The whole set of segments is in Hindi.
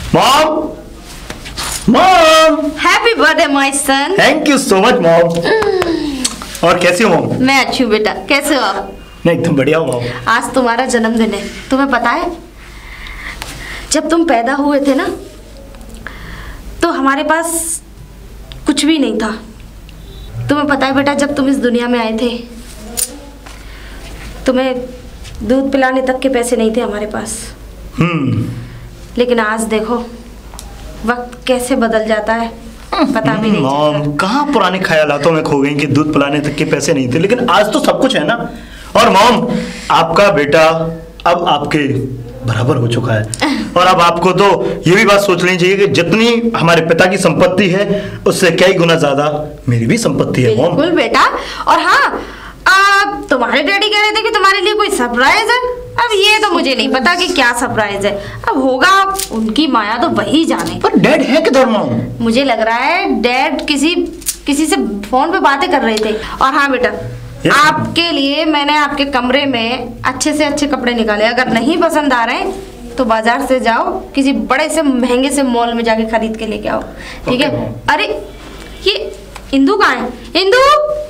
Mom, mom, happy birthday my son. Thank you so much mom. और कैसी हो मॉम? मैं अच्छी हूँ बेटा, कैसे हो आप? मैं एकदम बढ़िया हूँ मॉम। आज तुम्हारा जन्मदिन है, तुम्हें पता है जब तुम पैदा हुए थे ना तो हमारे पास कुछ भी नहीं था। तुम्हें पता है बेटा, जब तुम इस दुनिया में आए थे तुम्हें दूध पिलाने तक के पैसे नहीं थे हमारे पास। लेकिन आज देखो वक्त कैसे बदल जाता है, पता भी नहीं मॉम, कहाँ पुराने ख्यालातों में खो गई कि दूध पिलाने तक के पैसे नहीं थे, लेकिन आज तो सब कुछ है ना। और मॉम, आपका बेटा अब आपके बराबर हो चुका है और अब आपको तो ये भी बात सोच लेनी चाहिए कि जितनी हमारे पिता की संपत्ति है उससे कई गुना ज्यादा मेरी भी संपत्ति है मॉम। बिल्कुल बेटा। और हाँ, तुम्हारे डैडी कह रहे थे कि तुम्हारे लिए कोई सरप्राइज है। अब ये तो मुझे नहीं पता कि क्या सरप्राइज है, अब होगा उनकी माया तो वही जाने। पर डैड है किधर मॉम? मुझे लग रहा है डैड किसी से फोन पे बातें कर रहे थे। और हाँ बेटा, आपके लिए मैंने आपके कमरे में अच्छे से अच्छे कपड़े निकाले, अगर नहीं पसंद आ रहे हैं तो बाजार से जाओ, किसी बड़े से महंगे से मॉल में जाके खरीद के लेके आओ, ठीक है? अरे ये इंदू कहाँ है? इंदू,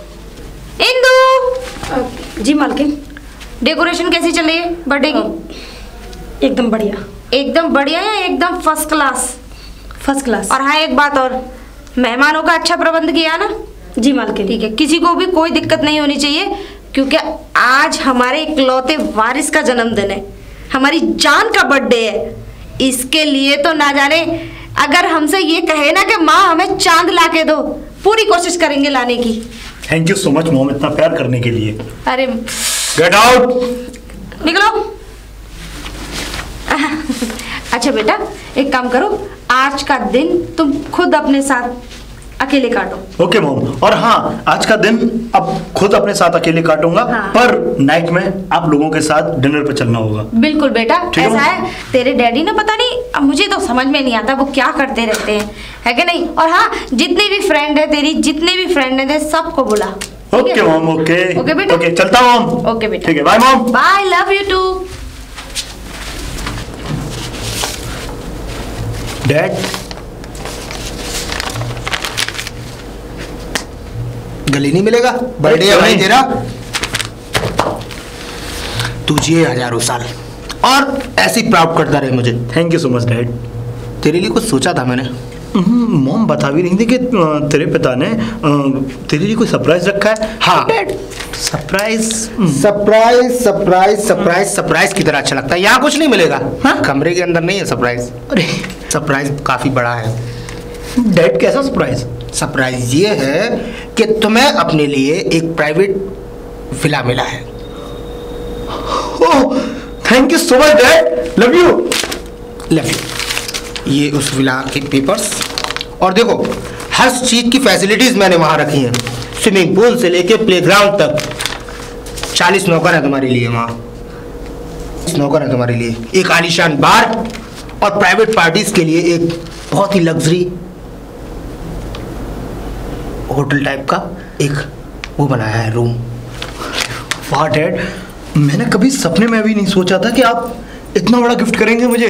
इंदू। जी मालकिन। डेकोरेशन कैसी चल रही है बर्थडे की? एकदम बढ़िया। एकदम बढ़िया है, एकदम फर्स्ट क्लास। First class. और हाँ एक बात और, मेहमानों का अच्छा प्रबंध किया ना? जी मालकिन। ठीक है, किसी को भी कोई दिक्कत नहीं होनी चाहिए, क्योंकि आज हमारे इकलौते वारिस का जन्मदिन है, हमारी जान का बर्थडे है। इसके लिए तो ना जाने अगर हमसे ये कहे ना कि माँ हमें चांद ला के दो, पूरी कोशिश करेंगे लाने की। Thank you so much mom इतना प्यार करने के लिए। अरे गेट आउट, निकलो। अच्छा बेटा, एक काम करो, आज का दिन तुम खुद अपने साथ अकेले काटो। Okay mom. और हाँ, आज का दिन अब खुद अपने साथ अकेले काटूंगा। हाँ। पर नाइट में आप लोगों के साथ डिनर पे चलना होगा। बिल्कुल बेटा, ऐसा है तेरे डैडी ने पता नहीं, अब मुझे तो समझ में नहीं आता वो क्या करते रहते हैं, है कि नहीं? और हाँ, जितने भी फ्रेंड है तेरी, जितने भी फ्रेंड है सबको बुला। Okay mom. ओके ओके बेटा। ओके, चलता हूँ मॉम। ओके बेटा, ठीक है, bye mom. Bye, love you too. Dad, गले नहीं मिलेगा, बर्थडे है भाई तेरा, तू जिए हजारों साल और ऐसे ही प्राउड करता रहे मुझे। Thank you so much dad. तेरे लिए कुछ सोचा था मैंने। मॉम बता भी नहीं थी कि तेरे पिता ने तेरे लिए कोई सरप्राइज रखा है। हाँ dad, surprise surprise surprise surprise surprise की तरह अच्छा लगता है। यहाँ कुछ नहीं मिलेगा। हाँ? कमरे के अंदर नहीं है सरप्राइज। अरे सरप्राइज काफी बड़ा है। डैड, कैसा सरप्राइज? सरप्राइज ये है कि तुम्हें अपने लिए एक प्राइवेट विला मिला है। Oh, thank you so much dad, love you. Love you. ये उस विला के पेपर्स, और देखो हर चीज की फैसिलिटीज मैंने वहां रखी हैं, स्विमिंग पूल से लेके प्लेग्राउंड तक। 40 नौकर है तुम्हारे लिए वहां, 40 नौकर है तुम्हारे लिए, एक आलीशान बार और प्राइवेट पार्टीज के लिए एक बहुत ही लग्जरी होटल टाइप का एक वो बनाया है रूम। वाह डैड, मैंने कभी सपने में भी नहीं सोचा था कि आप इतना बड़ा गिफ्ट करेंगे मुझे।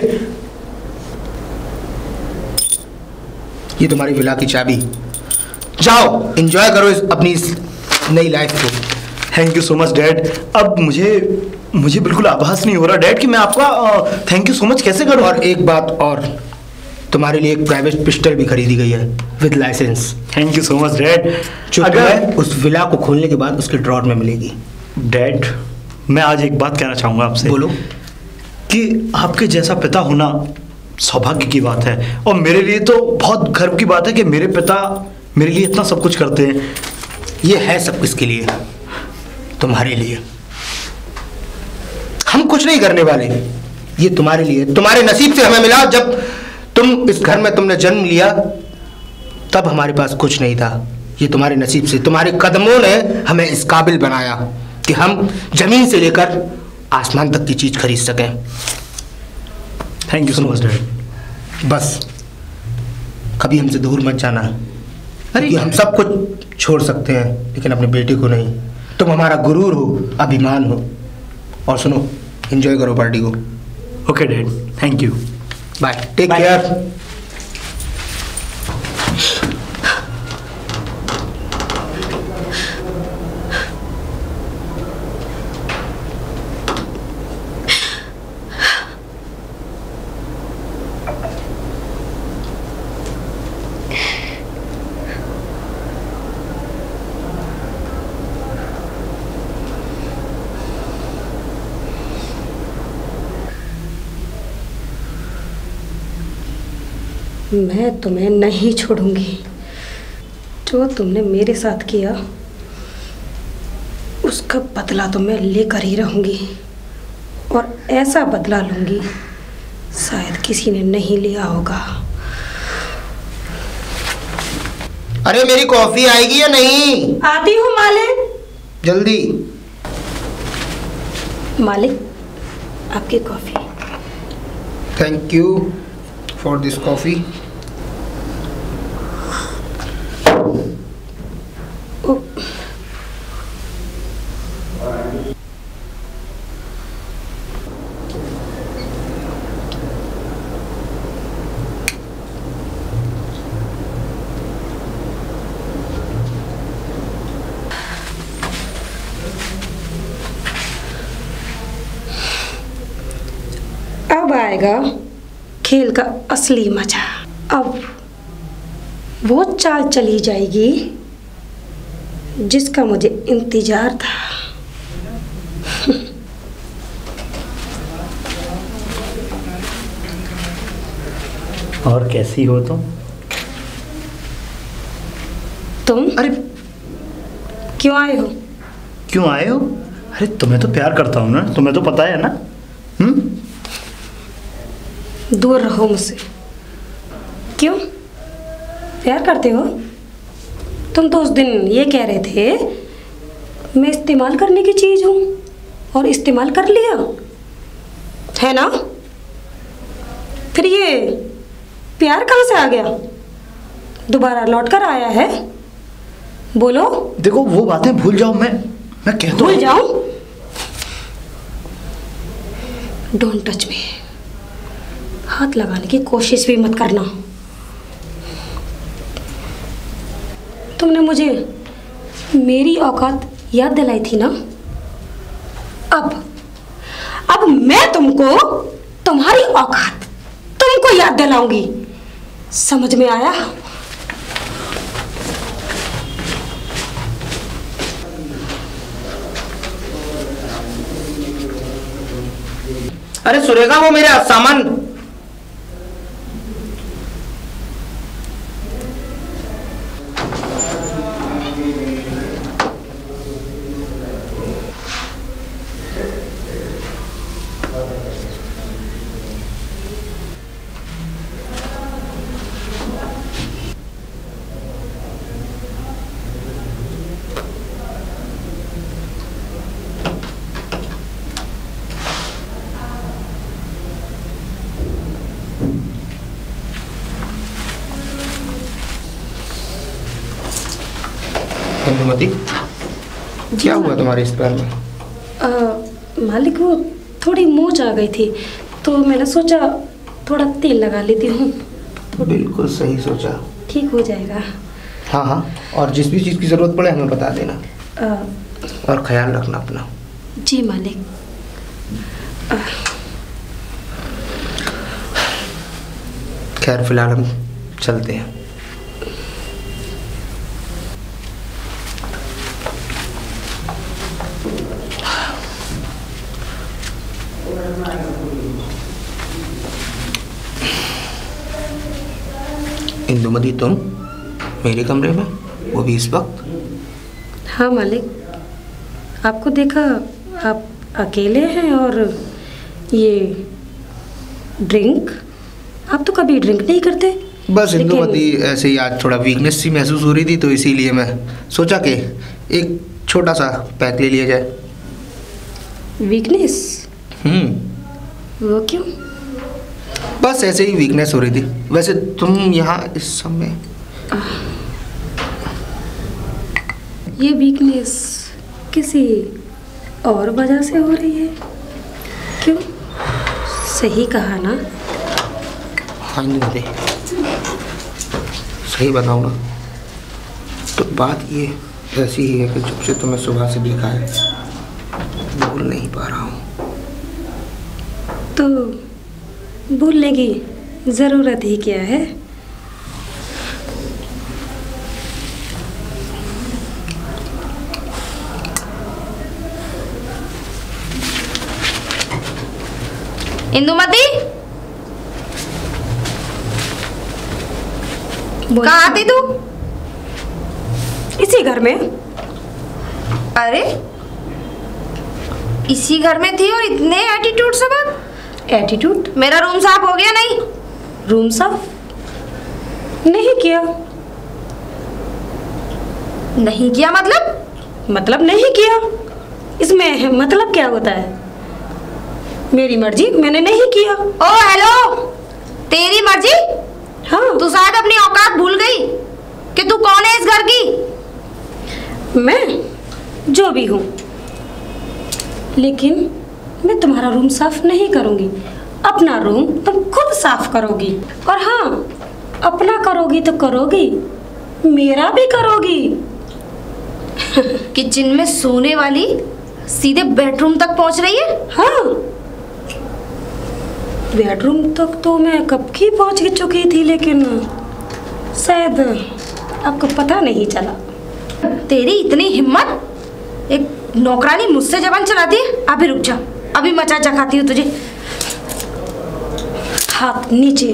ये तुम्हारी विला की चाबी, जाओ एंजॉय करो अपनी इस नई लाइफ को। Thank you so much dad. अब मुझे बिल्कुल आभास नहीं हो रहा डैड कि मैं आपका थैंक यू सो मच कैसे करूं। और एक बात और, तुम्हारे लिए एक प्राइवेट पिस्टल भी खरीदी गई है with licence. Thank you so much dad. जो अगर उस विला को खोलने के बाद उसके ड्रॉर में मिलेगी। डैड, मैं आज एक बात कहना चाहूंगा आपसे। बोलो। कि आपके जैसा पिता होना सौभाग्य की बात है, और मेरे लिए तो बहुत गर्व की बात है कि मेरे पिता मेरे लिए इतना सब कुछ करते हैं। ये है सब किसके लिए? तुम्हारे लिए। हम कुछ नहीं करने वाले, ये तुम्हारे लिए, तुम्हारे नसीब से हमें मिला। जब तुम इस घर में तुमने जन्म लिया तब हमारे पास कुछ नहीं था। ये तुम्हारे नसीब से, तुम्हारे कदमों ने हमें इस काबिल बनाया कि हम जमीन से लेकर आसमान तक की चीज खरीद सकें। Thank you so much dad. बस कभी हमसे दूर मत जाना। अरे हम सब कुछ छोड़ सकते हैं लेकिन अपने बेटे को नहीं। तुम हमारा गुरूर हो, अभिमान हो। और सुनो, एंजॉय करो पार्टी को। Okay dad, thank you. Bye, take Bye. Care. मैं तुम्हें नहीं छोड़ूंगी। जो तुमने मेरे साथ किया उसका बदला तो मैं लेकर ही रहूंगी, और ऐसा बदला लूंगी शायद किसी ने नहीं लिया होगा। अरे मेरी कॉफी आएगी या नहीं? आती हूँ मालिक। जल्दी। मालिक, आपकी coffee. Thank you for this coffee. अब आएगा खेल का असली मजा। अब वो चाल चली जाएगी जिसका मुझे इंतजार था। और कैसी हो तुम अरे क्यों आए हो? क्यों आए हो? अरे तुम्हें तो प्यार करता हूँ ना, तुम्हें तो पता है ना। दूर रहो मुझसे। क्यों प्यार करते हो? तुम तो उस दिन ये कह रहे थे मैं इस्तेमाल करने की चीज हूँ, और इस्तेमाल कर लिया है ना? फिर ये प्यार कहाँ से आ गया? दोबारा लौट कर आया है? बोलो। देखो वो बातें भूल जाओ, मैं कहता भूल हूँ। जाऊं? Don't touch me. हाथ लगाने की कोशिश भी मत करना। तुमने मुझे मेरी औकात याद दिलाई थी ना? अब मैं तुमको तुम्हारी औकात तुमको याद दिलाऊंगी। समझ में आया? अरे सुरेखा, वो मेरा सामान। इंदुमती, क्या हुआ तुम्हारे इस पैर में? मालिक, वो थोड़ी मोच आ गई थी तो मैंने सोचा थोड़ा तेल लगा लेती हूँ। बिल्कुल सही सोचा। ठीक हो जाएगा। हाँ हाँ, और जिस भी चीज़ की ज़रूरत पड़े हमें बता देना। और ख्याल रखना अपना। जी मालिक। खैर फिलहाल हम चलते हैं। इंदुमती, तुम मेरे कमरे में, वो भी इस वक्त? हाँ मालिक, आपको देखा आप अकेले हैं, और ये ड्रिंक, आप तो कभी ड्रिंक नहीं करते। बस इंदुमती, ऐसे ही आज थोड़ा वीकनेस सी महसूस हो रही थी तो इसीलिए मैं सोचा कि एक छोटा सा पैक ले लिया जाए। वीकनेस? वो क्यों? बस ऐसे ही वीकनेस हो रही थी। वैसे तुम यहाँ इस समय? ये वीकनेस किसी और वजह से हो रही है? क्यों? सही कहा ना, हाँ इंदुमती, सही बताऊँ ना तो बात ये ऐसी ही है कि जब से तुम्हें सुबह से देखा है भूल नहीं पा रहा हूँ। तो भूलने की ज़रूरत ही क्या है? इंदुमती, कहाँ थी तू? इसी घर में। अरे इसी घर में थी और इतने एटीट्यूड से बात। एटीट्यूड? मेरा रूम साफ हो गया? नहीं। रूम साफ नहीं किया। नहीं किया मतलब? मतलब नहीं किया, इसमें मतलब क्या होता है? मेरी मर्जी, मैंने नहीं किया। ओ हेलो, तेरी मर्जी? हाँ। तू शायद अपनी औकात भूल गई कि तू कौन है इस घर की। मैं जो भी हूँ, लेकिन मैं तुम्हारा रूम साफ नहीं करूँगी। अपना रूम तुम खुद साफ करोगी। और हाँ, अपना करोगी तो करोगी, मेरा भी करोगी। किचन में सोने वाली सीधे बेडरूम तक पहुंच रही है? हाँ, बेडरूम तक तो मैं कब की पहुंच चुकी थी, लेकिन शायद आपको पता नहीं चला। तेरी इतनी हिम्मत, एक नौकरानी मुझसे जबान चलाती है? अभी रुक जा, अभी मचा चखाती हूँ तुझे। हाथ नीचे,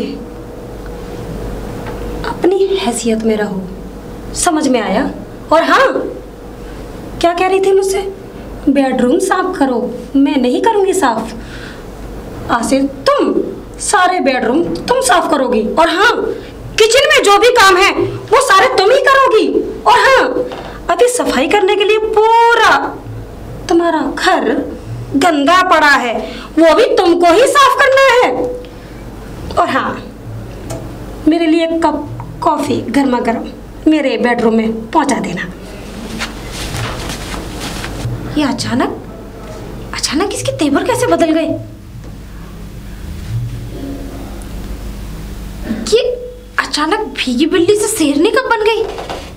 अपनी हैसियत में रहो, समझ में आया? और हाँ, क्या कह रही थी मुझसे? बेडरूम साफ करो। मैं नहीं करूँगी साफ। आज से तुम सारे बेडरूम तुम साफ करोगी। और हाँ, किचन में जो भी काम है वो सारे तुम ही करोगी। और हाँ, अभी सफाई करने के लिए पूरा तुम्हारा घर गंदा पड़ा है, वो भी तुमको ही साफ करना है। और हाँ, मेरे लिए एक कप कॉफी गर्मा गर्म मेरे बेडरूम में पहुंचा देना। ये अचानक इसके तेवर कैसे बदल गए? ये अचानक भीगी बिल्ली से शेरनी कब बन गई?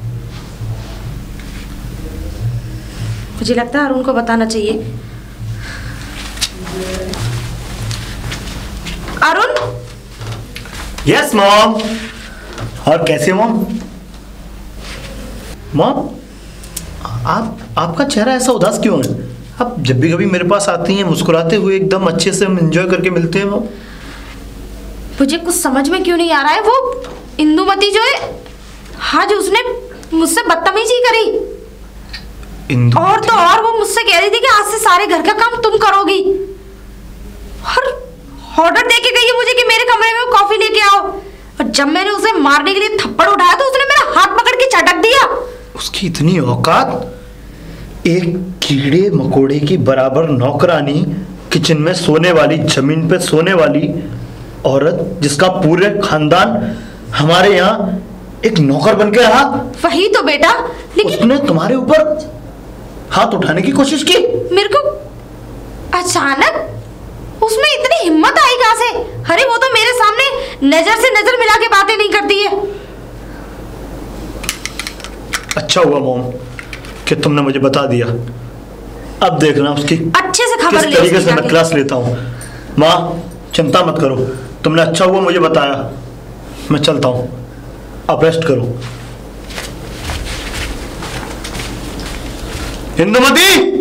मुझे लगता है अरुण को बताना चाहिए। अरुण? Yes mom. और कैसे मॉम? मॉम, आपका चेहरा ऐसा उदास क्यों है? आप जब भी कभी मेरे पास आती हैं मुस्कुराते हुए एकदम अच्छे से हम एंजॉय करके मिलते हैं मॉम। मुझे कुछ समझ में क्यों नहीं आ रहा है। वो इंदुमती जो है, आज उसने मुझसे बदतमीजी करी। और तो और वो मुझसे कह रही थी कि आज से सारे घर का काम तुम करोगी। और ऑर्डर दे के गई है मुझे कि मेरे कमरे में कॉफी लेके आओ। और जब मैंने उसे मारने के लिए थप्पड़ उठाया तो उसने मेरा हाथ पकड़ के झटक दिया। उसकी इतनी औकात, एक कीड़े मकोड़े की बराबर नौकरानी, किचन में सोने वाली, जमीन पे सोने वाली औरत, जिसका पूरे खानदान हमारे यहाँ एक नौकर बन के रहा। वही तो बेटा, लेकिन उसने तुम्हारे ऊपर हाथ उठाने की कोशिश की। मेरे को अचानक उसमें इतनी हिम्मत आई कहाँ से? अरे वो तो मेरे सामने नजर से नजर मिला के बातें नहीं करती है। अच्छा हुआ मॉम कि तुमने मुझे बता दिया। अब देखना उसकी अच्छे से खबर किस तरीके से मैं क्लास लेता हूँ। माँ चिंता मत करो, तुमने अच्छा हुआ मुझे बताया। मैं चलता हूँ, आप रेस्ट करो। इंदुमती,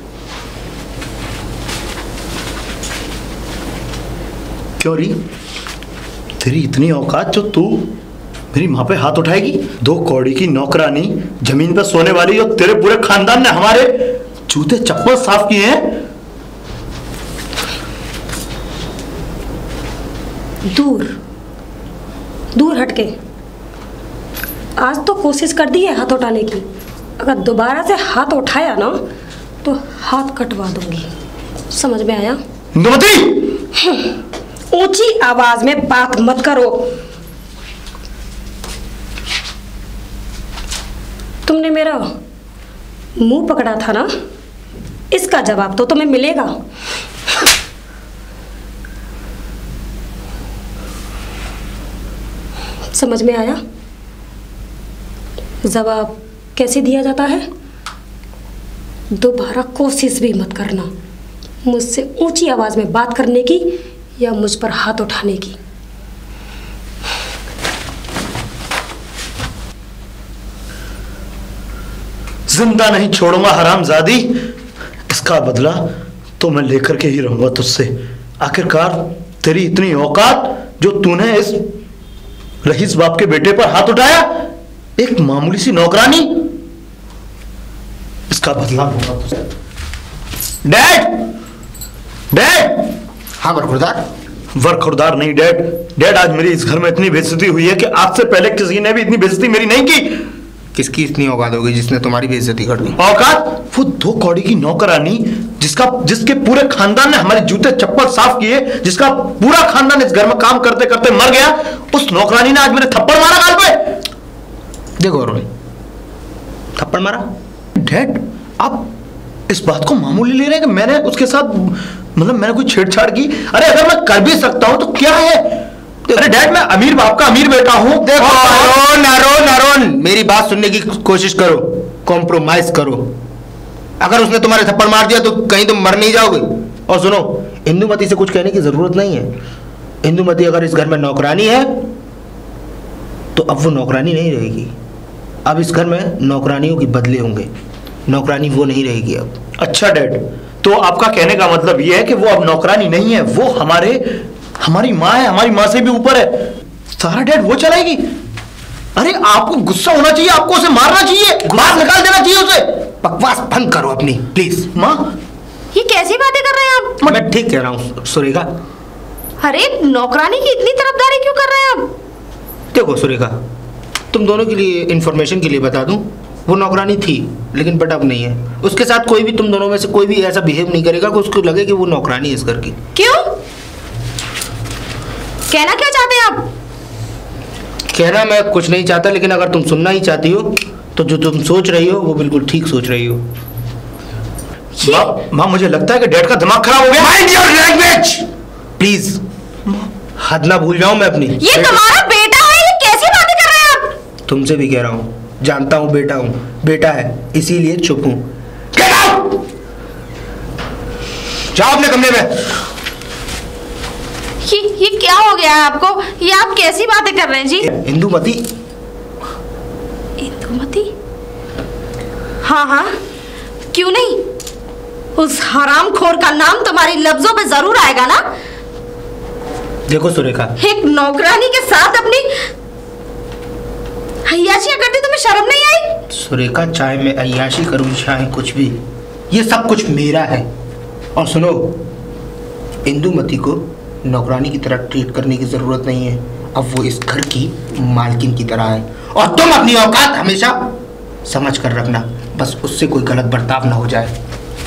क्यों री? तेरी इतनी औकात जो तू मेरी माँ पे हाथ उठाएगी? दो कौड़ी की नौकरानी, जमीन पे सोने वाली, और तेरे पूरे खानदान ने हमारे जूते चप्पल साफ किए हैं। दूर दूर हटके। आज तो कोशिश कर दी है हाथ उठाने की, अगर दोबारा से हाथ उठाया ना तो हाथ कटवा दूंगी। समझ में आया? इंदुमती, ऊंची आवाज में बात मत करो। तुमने मेरा मुंह पकड़ा था ना, इसका जवाब तो तुम्हें मिलेगा। समझ में आया? जवाब कैसे दिया जाता है? दोबारा कोशिश भी मत करना मुझसे ऊंची आवाज में बात करने की या मुझ पर हाथ उठाने की। जिंदा नहीं छोड़ूंगा हरामजादी, इसका बदला तो मैं लेकर के ही रहूंगा तुझसे। आखिरकार तेरी इतनी औकात जो तूने इस रईस बाप के बेटे पर हाथ उठाया, एक मामूली सी नौकरानी, इसका बदला होगा तुझसे। Dad, dad. हाँ बरखुरदार। बरखुरदार नहीं डैड। डैड आज मेरी इस घर में इतनी बेइज्जती हुई है कि आज से पहले किसी ने भी इतनी बेइज्जती मेरी नहीं की। किसकी इतनी औकात होगी जिसने तुम्हारी बेइज्जती कर दी? औकात? वो 2 कौड़ी की नौकरानी जिसके पूरे खानदान ने हमारे जूते चप्पल साफ किए, जिसका पूरा खानदान इस घर में काम करते करते मर गया, उस नौकरानी ने आज मेरे थप्पड़ मारा गाल पे। देखो अरुण, थप्पड़ मारा? डैड आप इस बात को मामूली ले रहे हैं कि मैंने उसके साथ मैंने कोई छेड़छाड़ की? अरे अगर मैं कर भी सकता हूं तो क्या है? अरे डैड मैं अमीर बाप का अमीर बेटा हूं। देखो अरुण, मेरी बात सुनने की कोशिश करो, कॉम्प्रोमाइज करो। अगर उसने तुम्हारे थप्पड़ मार दिया तो कहीं तुम मर नहीं जाओगे। और सुनो, इंदुमती से कुछ कहने की जरूरत नहीं है। इंदुमती अगर इस घर में नौकरानी है तो अब वो नौकरानी नहीं रहेगी। अब इस घर में नौकरानियों के बदले होंगे, नौकरानी वो नहीं रहेगी अब। अच्छा डैड, तो आपका कहने का मतलब ये है कि वो अब नौकरानी नहीं है, वो हमारी माँ है, हमारी माँ से भी ऊपर है। सारा डैड वो चलाएगी? अरे आपको गुस्सा होना चाहिए, आपको उसे मारना चाहिए, बाहर निकाल देना चाहिए उसे। बकवास बंद करो अपनी प्लीज। माँ ये कैसी बातें कर रहे हैं आप? मैं ठीक कह रहा हूँ सुरेखा। अरे नौकरानी की इतनी तरफदारी क्यों कर रहे हैं आप? देखो सुरेखा, तुम दोनों के लिए इंफॉर्मेशन के लिए बता दूं, वो नौकरानी थी लेकिन बट अब नहीं है। उसके साथ कोई भी, तुम दोनों में से कोई भी ऐसा बिहेव नहीं करेगा कि उसको लगे कि वो नौकरानी है इस घर की। क्यों? कहना क्या चाहते हैं आप? कहना मैं कुछ नहीं चाहता, लेकिन अगर तुम सुनना ही चाहती हो तो जो तुम सोच रही हो वो बिल्कुल ठीक सोच रही हो। माँ मुझे लगता है कि डैड का दिमाग खराब हो गया। Mind your language please. हद ना भूल जाऊं मैं अपनी। ये तुम्हारा बेटा है, ये कैसी बातें कर रहे हैं आप? तुमसे भी कह रहा हूं, जानता हूं बेटा है इसीलिए चुप हूं। Get out! जाओ अपने कमरे में। ये क्या हो गया है आपको? ये आप कैसी बातें कर रहे हैं जी? इंदुमती। इंदुमती? हाँ, क्यों नहीं? उस हरामखोर का नाम तुम्हारी लफ्जों पे जरूर आएगा ना। देखो सुरेखा, एक नौकरानी के साथ अपनी अय्याशियां करती, तुम्हें शर्म नहीं आई? सुरेखा, चाहे मैं अय्याशी करूं चाहे कुछ भी, ये सब कुछ मेरा है। और सुनो, इंदुमती को नौकरानी की तरह ट्रीट करने की जरूरत नहीं है। अब वो इस घर की मालकिन की तरह है और तुम अपनी औकात हमेशा समझ कर रखना, बस उससे कोई गलत बर्ताव ना हो जाए।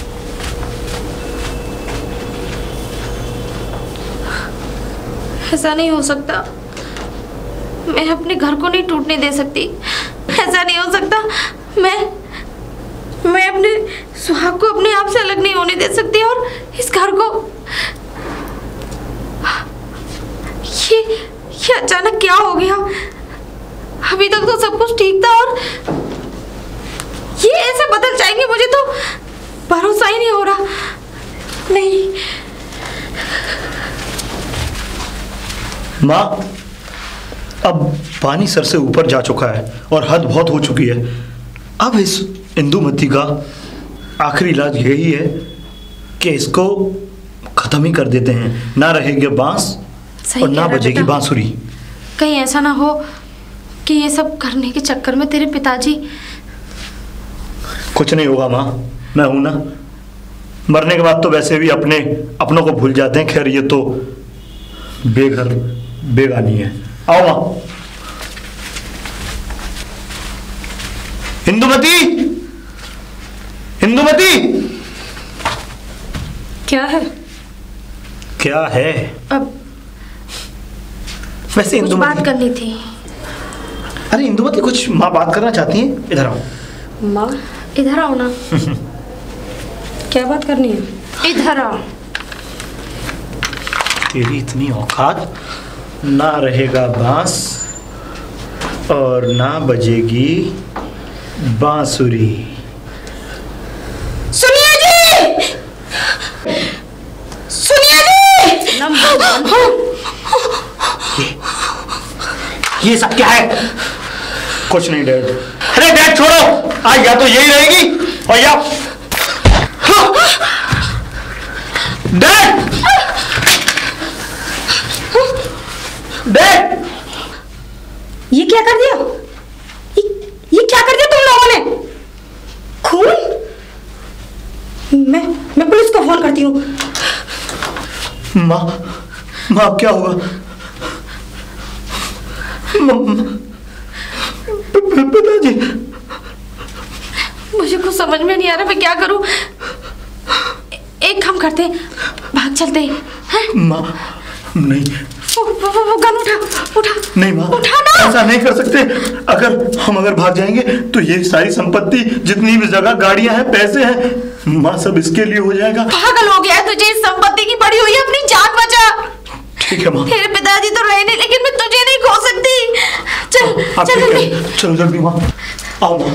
ऐसा नहीं हो सकता, मैं अपने घर को नहीं टूटने दे सकती। ऐसा नहीं हो सकता, मैं अपने सुहाग को अपने आप से अलग नहीं होने दे सकती। और इस घर को ये अचानक क्या हो गया? अभी तक तो सब कुछ ठीक था और ये ऐसे बदल जाएंगे, मुझे तो भरोसा ही नहीं हो रहा। नहीं माँ, अब पानी सर से ऊपर जा चुका है और हद बहुत हो चुकी है। अब इस इंदुमती का आखिरी इलाज यही है कि इसको खत्म ही कर देते हैं। ना रहेगी बांस और ना बजेगी बांसुरी। कहीं ऐसा ना हो कि ये सब करने के चक्कर में तेरे पिताजी। कुछ नहीं होगा माँ, मैं हूं ना। मरने के बाद तो वैसे भी अपनों को भूल जाते हैं। खैर ये तो बेघर बेगानी है। आओ माँ। इंदुमती, इंदुमती। क्या है? क्या है? अब वैसे कुछ बात करनी थी। अरे इंदुमती, कुछ माँ बात करना चाहती हैं, इधर आओ। माँ इधर आओ ना। क्या बात करनी है? इधर आओ। तेरी इतनी औकात, ना रहेगा बांस और ना बजेगी बांसुरी। सुनिए जी, सुनिए जी। ये सब क्या है? कुछ नहीं डैड। अरे डैड छोड़ो, आज या तो यही रहेगी और या डैड डैड ये क्या कर दिया? ये क्या कर दिया तुम लोगों ने? खून? मैं पुलिस को फोन करती हूँ। माँ, माँ क्या हुआ? पिताजी, मुझे कुछ समझ में नहीं आ रहा, मैं क्या करूं। एक काम करते हैं, भाग चलते हैं। माँ नहीं, वो गन उठा नहीं माँ, उठाना। ऐसा नहीं कर सकते। अगर भाग जाएंगे तो ये सारी संपत्ति, जितनी भी जगह, गाड़ियां हैं, पैसे हैं, माँ सब इसके लिए हो जाएगा। पागल हो गया है, तुझे इस संपत्ति की पड़ी हुई है, अपनी जान बचा। ठीक है माँ। मेरे पिताजी तो रहे नहीं, लेकिन मैं तुझे नहीं खो सकती। चल चल जल्दी। चलो जल्दी माँ, आओ माँ।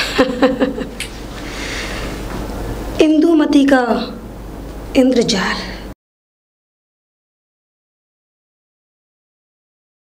इंदुमती का इंद्रजाल।